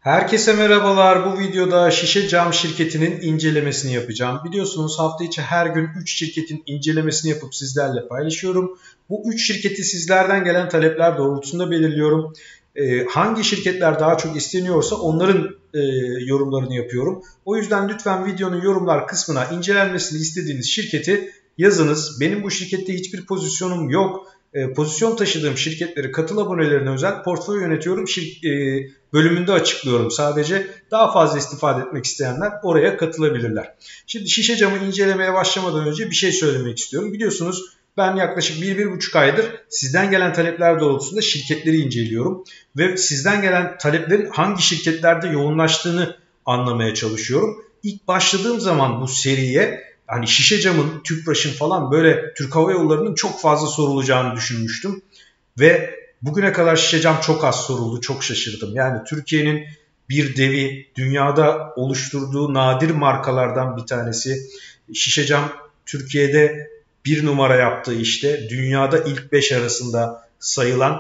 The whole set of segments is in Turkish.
Herkese merhabalar. Bu videoda Şişe Cam şirketinin incelemesini yapacağım. Biliyorsunuz hafta içi her gün 3 şirketin incelemesini yapıp sizlerle paylaşıyorum. Bu 3 şirketi sizlerden gelen talepler doğrultusunda belirliyorum. Hangi şirketler daha çok isteniyorsa onların yorumlarını yapıyorum. O yüzden lütfen videonun yorumlar kısmına incelenmesini istediğiniz şirketi yazınız. Benim bu şirkette hiçbir pozisyonum yok. Pozisyon taşıdığım şirketleri katıl abonelerine özel portföy yönetiyorum bölümünde açıklıyorum sadece. Daha fazla istifade etmek isteyenler oraya katılabilirler. Şimdi şişe camı incelemeye başlamadan önce bir şey söylemek istiyorum. Biliyorsunuz ben yaklaşık 1-1,5 aydır sizden gelen talepler doğrultusunda şirketleri inceliyorum. Ve sizden gelen taleplerin hangi şirketlerde yoğunlaştığını anlamaya çalışıyorum. İlk başladığım zaman bu seriye hani şişe camın, Tüpraş'ın falan böyle Türk Hava Yolları'nın çok fazla sorulacağını düşünmüştüm. Ve bugüne kadar şişe cam çok az soruldu, çok şaşırdım. Yani Türkiye'nin bir devi, dünyada oluşturduğu nadir markalardan bir tanesi. Şişe cam Türkiye'de bir numara yaptığı işte dünyada ilk 5 arasında sayılan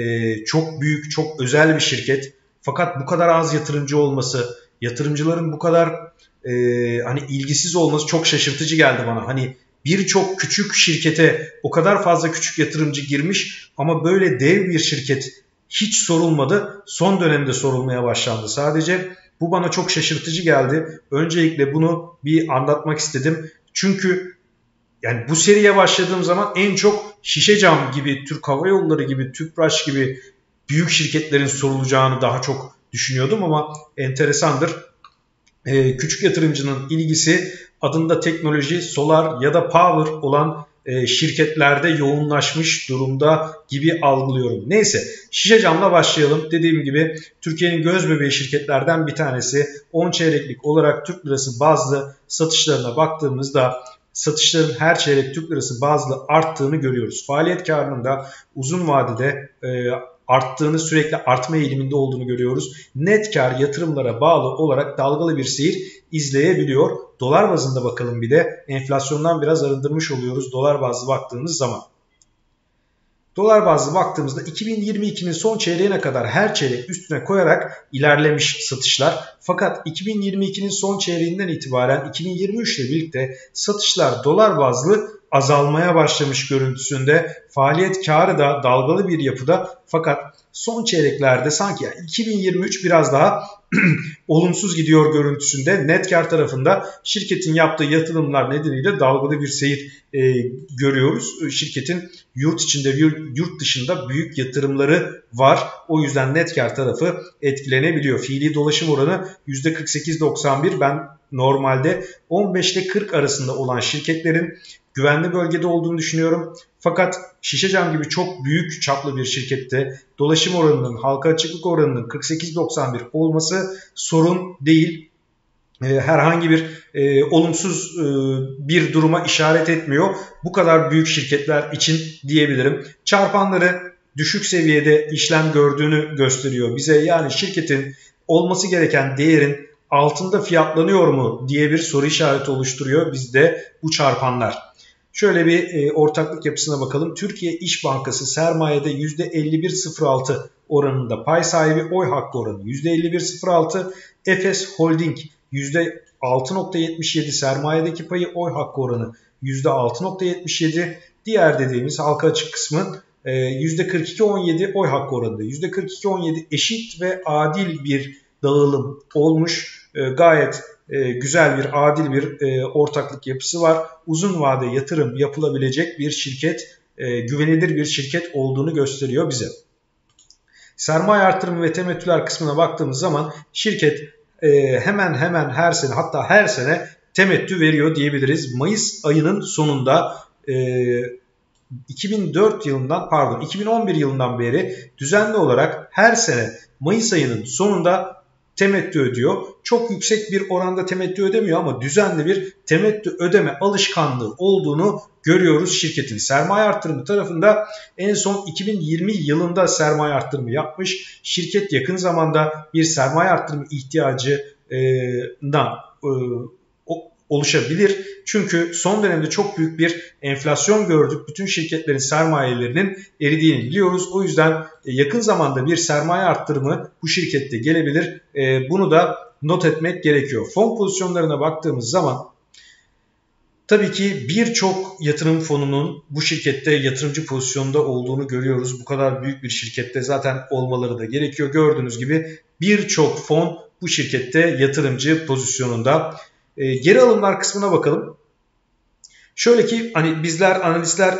çok büyük, çok özel bir şirket. Fakat bu kadar az yatırımcı olması, yatırımcıların bu kadar hani ilgisiz olması çok şaşırtıcı geldi bana. Hani birçok küçük şirkete o kadar fazla küçük yatırımcı girmiş ama böyle dev bir şirket hiç sorulmadı. Son dönemde sorulmaya başlandı sadece. Bu bana çok şaşırtıcı geldi. Öncelikle bunu bir anlatmak istedim. Çünkü yani bu seriye başladığım zaman en çok şişe cam gibi, Türk Hava Yolları gibi, Tüpraş gibi büyük şirketlerin sorulacağını daha çok düşünüyordum ama enteresandır. Küçük yatırımcının ilgisi adında teknoloji, solar ya da power olan şirketlerde yoğunlaşmış durumda gibi algılıyorum. Neyse şişe camla başlayalım. Dediğim gibi Türkiye'nin göz bebeği şirketlerden bir tanesi. 10 çeyreklik olarak Türk lirası bazlı satışlarına baktığımızda satışların her çeyrek Türk lirası bazlı arttığını görüyoruz. Faaliyet karının da uzun vadede arttığını, sürekli artma eğiliminde olduğunu görüyoruz. Net kar yatırımlara bağlı olarak dalgalı bir seyir izleyebiliyor. Dolar bazında bakalım bir de enflasyondan biraz arındırmış oluyoruz dolar bazlı baktığımız zaman. Dolar bazlı baktığımızda 2022'nin son çeyreğine kadar her çeyrek üstüne koyarak ilerlemiş satışlar. Fakat 2022'nin son çeyreğinden itibaren 2023 ile birlikte satışlar dolar bazlı azalmaya başlamış görüntüsünde. Faaliyet karı da dalgalı bir yapıda fakat son çeyreklerde sanki 2023 biraz daha olumsuz gidiyor görüntüsünde. Net kar tarafında şirketin yaptığı yatırımlar nedeniyle dalgalı bir seyir görüyoruz. Şirketin yurt içinde ve yurt dışında büyük yatırımları var. O yüzden net kar tarafı etkilenebiliyor. Fiili dolaşım oranı %48.91. Ben normalde 15 ile 40 arasında olan şirketlerin güvenli bölgede olduğunu düşünüyorum. Fakat şişe cam gibi çok büyük çaplı bir şirkette dolaşım oranının, halka açıklık oranının 48.91 olması sorun değil. Herhangi bir olumsuz bir duruma işaret etmiyor. Bu kadar büyük şirketler için diyebilirim. Çarpanları düşük seviyede işlem gördüğünü gösteriyor bize. Yani şirketin olması gereken değerin altında fiyatlanıyor mu diye bir soru işareti oluşturuyor bizde bu çarpanlar. Şöyle bir ortaklık yapısına bakalım. Türkiye İş Bankası sermayede %51.06 oranında pay sahibi, oy hakkı oranı %51.06. Efes Holding %6.77 sermayedeki payı, oy hakkı oranı %6.77. Diğer dediğimiz halka açık kısmın %42.17 oy hakkı oranında. %42.17 eşit ve adil bir dağılım olmuş. Gayet güzel bir, adil bir ortaklık yapısı var. Uzun vade yatırım yapılabilecek bir şirket, güvenilir bir şirket olduğunu gösteriyor bize. Sermaye artırımı ve temettüler kısmına baktığımız zaman şirket hemen hemen her sene, hatta her sene temettü veriyor diyebiliriz. Mayıs ayının sonunda 2011 yılından beri düzenli olarak her sene Mayıs ayının sonunda temettü ödüyor. Çok yüksek bir oranda temettü ödemiyor ama düzenli bir temettü ödeme alışkanlığı olduğunu görüyoruz şirketin. Sermaye artırımı tarafında en son 2020 yılında sermaye artırımı yapmış. Şirket yakın zamanda bir sermaye artırımı ihtiyacına oluşabilir. Çünkü son dönemde çok büyük bir enflasyon gördük. Bütün şirketlerin sermayelerinin eridiğini biliyoruz. O yüzden yakın zamanda bir sermaye arttırımı bu şirkette gelebilir. Bunu da not etmek gerekiyor. Fon pozisyonlarına baktığımız zaman tabii ki birçok yatırım fonunun bu şirkette yatırımcı pozisyonda olduğunu görüyoruz. Bu kadar büyük bir şirkette zaten olmaları da gerekiyor. Gördüğünüz gibi birçok fon bu şirkette yatırımcı pozisyonunda. Geri alımlar kısmına bakalım. Şöyle ki hani bizler analistler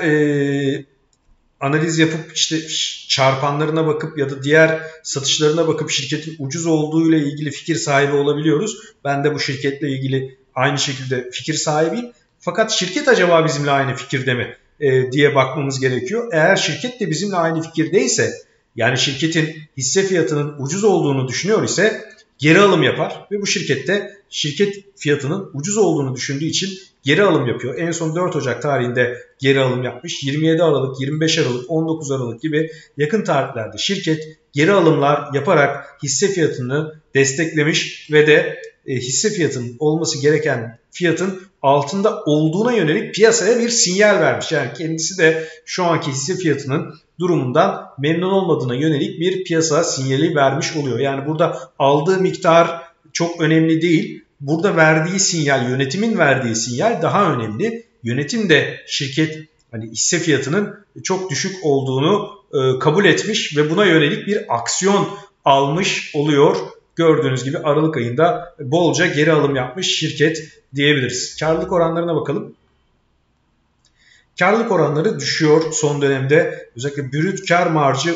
analiz yapıp işte çarpanlarına bakıp ya da diğer satışlarına bakıp şirketin ucuz olduğu ile ilgili fikir sahibi olabiliyoruz. Ben de bu şirketle ilgili aynı şekilde fikir sahibiyim. Fakat şirket acaba bizimle aynı fikirde mi diye bakmamız gerekiyor. Eğer şirket de bizimle aynı fikirdeyse, yani şirketin hisse fiyatının ucuz olduğunu düşünüyor ise geri alım yapar ve bu şirkette şirket fiyatının ucuz olduğunu düşündüğü için geri alım yapıyor. En son 4 Ocak tarihinde geri alım yapmış. 27 Aralık, 25 Aralık, 19 Aralık gibi yakın tarihlerde şirket geri alımlar yaparak hisse fiyatını desteklemiş ve de hisse fiyatının olması gereken fiyatın altında olduğuna yönelik piyasaya bir sinyal vermiş. Yani kendisi de şu anki hisse fiyatının durumundan memnun olmadığına yönelik bir piyasa sinyali vermiş oluyor. Yani burada aldığı miktar çok önemli değil. Burada verdiği sinyal, yönetimin verdiği sinyal daha önemli. Yönetim de şirket hani hisse fiyatının çok düşük olduğunu kabul etmiş ve buna yönelik bir aksiyon almış oluyor. Gördüğünüz gibi Aralık ayında bolca geri alım yapmış şirket diyebiliriz. Karlılık oranlarına bakalım. Karlılık oranları düşüyor son dönemde. Özellikle brüt kar marjı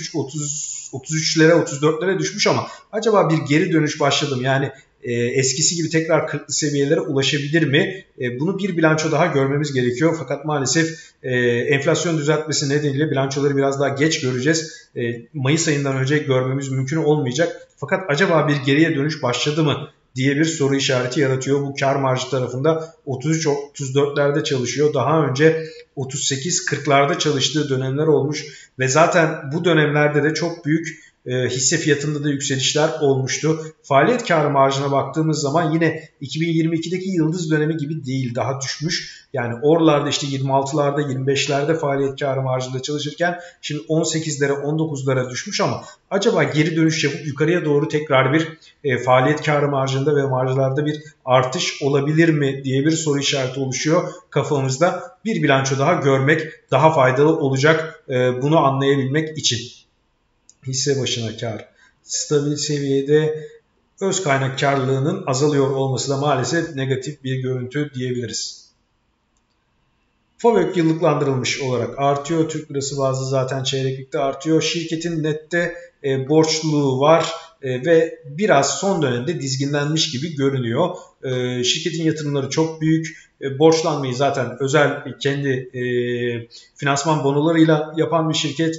33'lere 34'lere düşmüş ama acaba bir geri dönüş başladı mı? Yani eskisi gibi tekrar 40'lı seviyelere ulaşabilir mi? Bunu bir bilanço daha görmemiz gerekiyor. Fakat maalesef enflasyon düzeltmesi nedeniyle bilançoları biraz daha geç göreceğiz. Mayıs ayından önce görmemiz mümkün olmayacak. Fakat acaba bir geriye dönüş başladı mı diye bir soru işareti yaratıyor. Bu kar marjı tarafında 33-34'lerde çalışıyor. Daha önce 38-40'larda çalıştığı dönemler olmuş ve zaten bu dönemlerde de çok büyük hisse fiyatında da yükselişler olmuştu. Faaliyet kar marjına baktığımız zaman yine 2022'deki yıldız dönemi gibi değil, daha düşmüş. Yani oralarda işte 26'larda 25'lerde faaliyet kar marjında çalışırken şimdi 18'lere 19'lara düşmüş ama acaba geri dönüş yapıp yukarıya doğru tekrar bir faaliyet kar marjında ve marjlarda bir artış olabilir mi diye bir soru işareti oluşuyor kafamızda. Bir bilanço daha görmek daha faydalı olacak bunu anlayabilmek için. Hisse başına kar stabil seviyede, öz kaynak karlılığının azalıyor olması da maalesef negatif bir görüntü diyebiliriz. FAVÖK yıllıklandırılmış olarak artıyor. Türk lirası bazlı zaten çeyreklikte artıyor. Şirketin nette borçluluğu var ve biraz son dönemde dizginlenmiş gibi görünüyor. Şirketin yatırımları çok büyük. Borçlanmayı zaten özel kendi finansman bonolarıyla yapan bir şirket.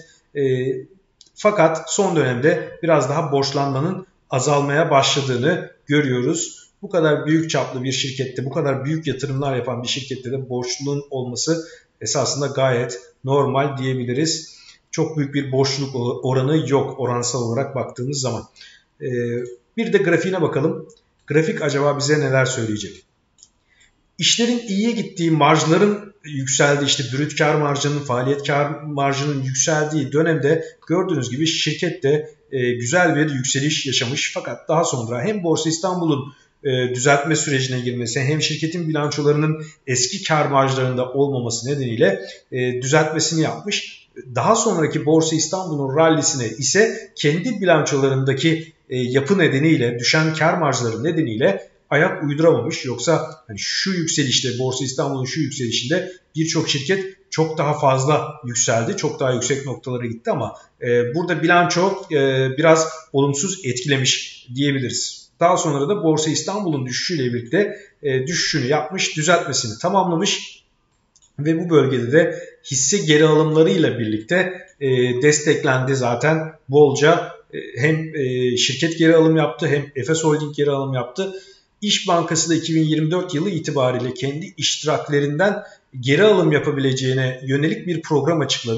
Fakat son dönemde biraz daha borçlanmanın azalmaya başladığını görüyoruz. Bu kadar büyük çaplı bir şirkette, bu kadar büyük yatırımlar yapan bir şirkette de borçluluğun olması esasında gayet normal diyebiliriz. Çok büyük bir borçluluk oranı yok oransal olarak baktığımız zaman. Bir de grafiğine bakalım. Grafik acaba bize neler söyleyecek? İşlerin iyiye gittiği, marjların yükseldiği, işte brüt kar marjının, faaliyet kar marjının yükseldiği dönemde gördüğünüz gibi şirket de güzel bir yükseliş yaşamış. Fakat daha sonra hem Borsa İstanbul'un düzeltme sürecine girmesi hem şirketin bilançolarının eski kar marjlarında olmaması nedeniyle düzeltmesini yapmış. Daha sonraki Borsa İstanbul'un rallisine ise kendi bilançolarındaki yapı nedeniyle, düşen kar marjları nedeniyle ayak uyduramamış. Yoksa hani şu yükselişte, Borsa İstanbul'un şu yükselişinde birçok şirket çok daha fazla yükseldi. Çok daha yüksek noktalara gitti ama burada bilanço biraz olumsuz etkilemiş diyebiliriz. Daha sonra da Borsa İstanbul'un düşüşüyle birlikte düşüşünü yapmış, düzeltmesini tamamlamış ve bu bölgede de hisse geri alımlarıyla birlikte desteklendi zaten bolca. Hem şirket geri alım yaptı hem Efes Holding geri alım yaptı. İş Bankası da 2024 yılı itibariyle kendi iştiraklerinden geri alım yapabileceğine yönelik bir program açıkladı.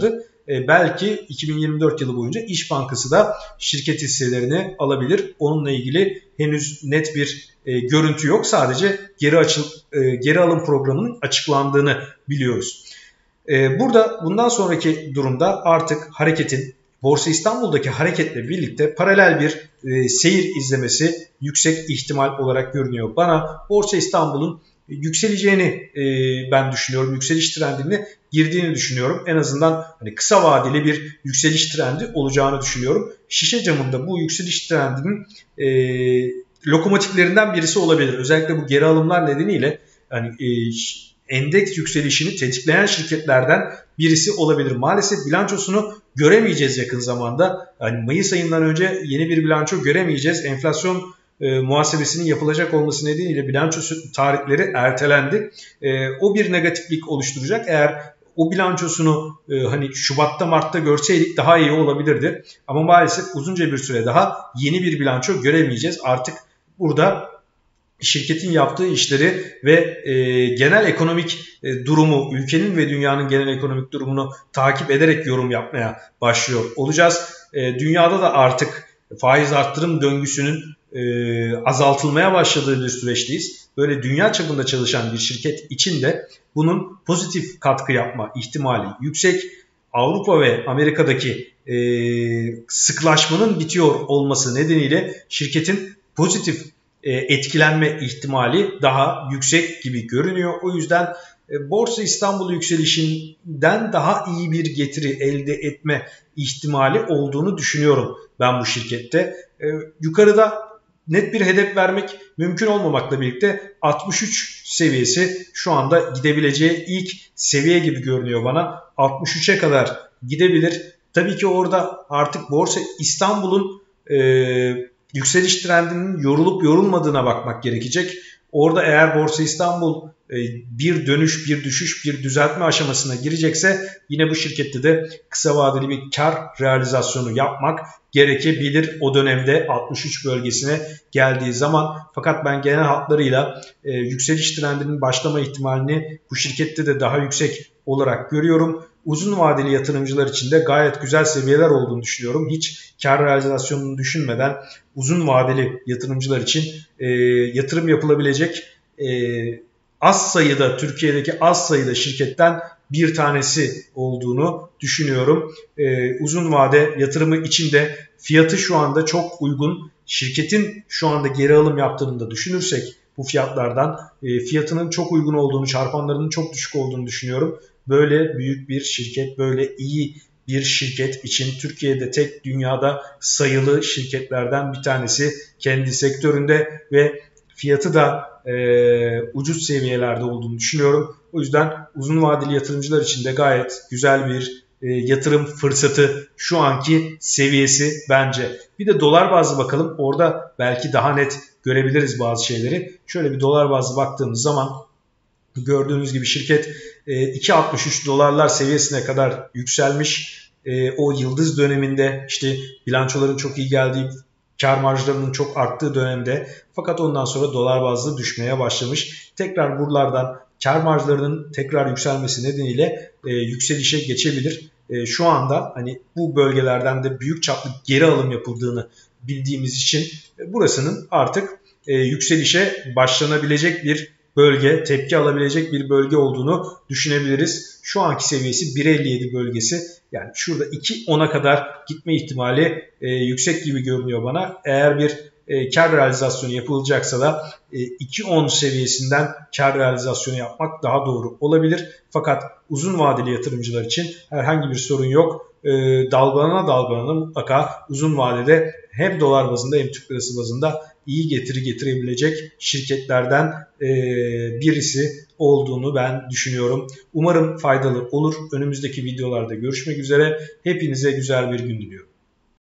belki 2024 yılı boyunca İş Bankası da şirket hisselerini alabilir. Onunla ilgili henüz net bir görüntü yok. Sadece geri alım programının açıklandığını biliyoruz. Bundan sonraki durumda artık hareketin Borsa İstanbul'daki hareketle birlikte paralel bir seyir izlemesi yüksek ihtimal olarak görünüyor. Bana Borsa İstanbul'un yükseleceğini ben düşünüyorum. Yükseliş trendine girdiğini düşünüyorum. En azından hani kısa vadeli bir yükseliş trendi olacağını düşünüyorum. Şişe camında bu yükseliş trendinin lokomotiflerinden birisi olabilir. Özellikle bu geri alımlar nedeniyle hani endeks yükselişini tetikleyen şirketlerden birisi olabilir. Maalesef bilançosunu göremeyeceğiz yakın zamanda. Yani Mayıs ayından önce yeni bir bilanço göremeyeceğiz. Enflasyon muhasebesinin yapılacak olması nedeniyle bilanço tarihleri ertelendi. O bir negatiflik oluşturacak. Eğer o bilançosunu hani Şubat'ta Mart'ta görseydik daha iyi olabilirdi. Ama maalesef uzunca bir süre daha yeni bir bilanço göremeyeceğiz. Artık burada şirketin yaptığı işleri ve genel ekonomik durumu, ülkenin ve dünyanın genel ekonomik durumunu takip ederek yorum yapmaya başlıyor olacağız. Dünyada da artık faiz arttırım döngüsünün azaltılmaya başladığı bir süreçteyiz. Böyle dünya çapında çalışan bir şirket için de bunun pozitif katkı yapma ihtimali yüksek. Avrupa ve Amerika'daki sıklaşmanın bitiyor olması nedeniyle şirketin pozitif etkilenme ihtimali daha yüksek gibi görünüyor. O yüzden Borsa İstanbul yükselişinden daha iyi bir getiri elde etme ihtimali olduğunu düşünüyorum ben bu şirkette. Yukarıda net bir hedef vermek mümkün olmamakla birlikte 63 seviyesi şu anda gidebileceği ilk seviye gibi görünüyor bana. 63'e kadar gidebilir. Tabii ki orada artık Borsa İstanbul'un yükseliş trendinin yorulup yorulmadığına bakmak gerekecek. Orada eğer Borsa İstanbul bir dönüş, bir düşüş, bir düzeltme aşamasına girecekse yine bu şirkette de kısa vadeli bir kar realizasyonu yapmak gerekebilir o dönemde 63 bölgesine geldiği zaman. Fakat ben genel hatlarıyla yükseliş trendinin başlama ihtimalini bu şirkette de daha yüksek olarak görüyorum. Uzun vadeli yatırımcılar için de gayet güzel seviyeler olduğunu düşünüyorum. Hiç kar realizasyonunu düşünmeden uzun vadeli yatırımcılar için yatırım yapılabilecek az sayıda, Türkiye'deki az sayıda şirketten bir tanesi olduğunu düşünüyorum. Uzun vade yatırımı için de fiyatı şu anda çok uygun. Şirketin şu anda geri alım yaptığını da düşünürsek bu fiyatlardan fiyatının çok uygun olduğunu, çarpanlarının çok düşük olduğunu düşünüyorum. Böyle büyük bir şirket, böyle iyi bir şirket için Türkiye'de tek dünyada sayılı şirketlerden bir tanesi kendi sektöründe ve fiyatı da ucuz seviyelerde olduğunu düşünüyorum. O yüzden uzun vadeli yatırımcılar için de gayet güzel bir yatırım fırsatı şu anki seviyesi bence. Bir de dolar bazlı bakalım. Orada belki daha net görebiliriz bazı şeyleri. Şöyle bir dolar bazlı baktığımız zaman gördüğünüz gibi şirket 2.63 dolarlar seviyesine kadar yükselmiş. O yıldız döneminde işte bilançoların çok iyi geldiği, kar marjlarının çok arttığı dönemde, fakat ondan sonra dolar bazlı düşmeye başlamış. Tekrar buralardan kar marjlarının tekrar yükselmesi nedeniyle yükselişe geçebilir. Şu anda hani bu bölgelerden de büyük çaplı geri alım yapıldığını bildiğimiz için burasının artık yükselişe başlanabilecek bir bölge, tepki alabilecek bir bölge olduğunu düşünebiliriz. Şu anki seviyesi 1.57 bölgesi. Yani şurada 2.10'a kadar gitme ihtimali yüksek gibi görünüyor bana. Eğer bir kar realizasyonu yapılacaksa da 2.10 seviyesinden kar realizasyonu yapmak daha doğru olabilir. Fakat uzun vadeli yatırımcılar için herhangi bir sorun yok. Dalgalana mutlaka uzun vadede hem dolar bazında hem Türk lirası bazında iyi getiri getirebilecek şirketlerden birisi olduğunu ben düşünüyorum. Umarım faydalı olur. Önümüzdeki videolarda görüşmek üzere. Hepinize güzel bir gün diliyorum.